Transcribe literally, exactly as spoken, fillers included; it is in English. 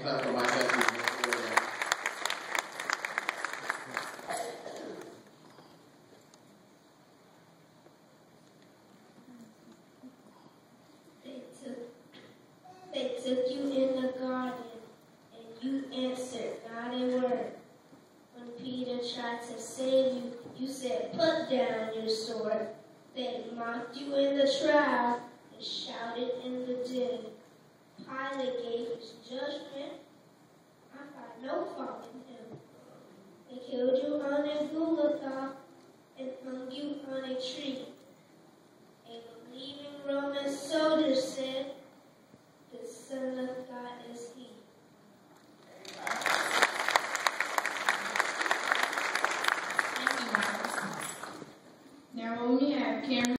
clap for Micah. They took, they took you in the garden, and you answered not a word. When Peter tried to save you, you said, "Put down your sword." They mocked you in the trial and shouted in the din. Pilate gave his judgment. I find no fault in him. They killed you on a Golgotha and hung you on a tree.